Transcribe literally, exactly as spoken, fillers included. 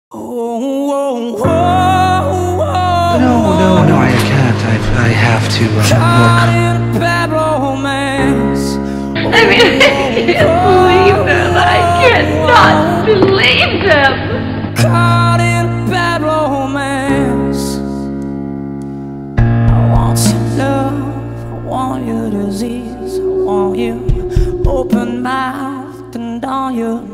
Oh, oh, oh, oh, no, no, no, I can't. I, I have to uh, work. Bad romance. I mean, I can't believe them. I cannot believe them. Caught in bad romance. I want your love. I want your disease. I want you open mouthed and on your